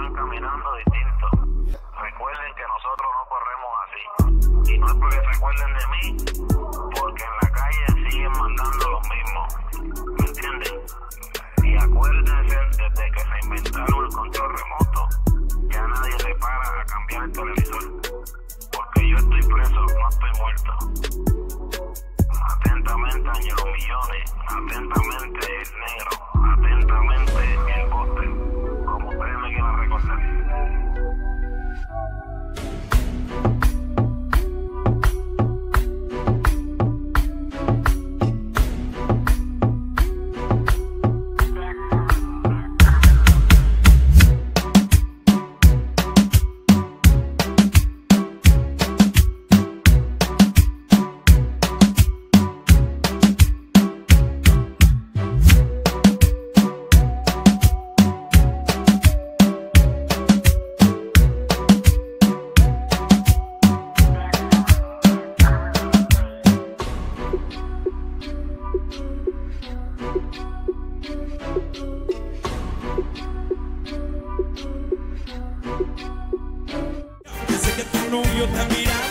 van caminando distinto. Recuerden que nosotros no corremos así. Y no es porque se acuerden de mí, porque en la calle siguen mandando los mismos. ¿Me entienden? Y acuérdense, desde que se inventaron el control remoto, ya nadie se para a cambiar el televisor. Porque yo estoy preso, no estoy muerto. Atentamente, Ángelo Millones. Atentamente, el negro. Atentamente, el bote. Como ustedes me quieran recordar. Sé que tu novio te mira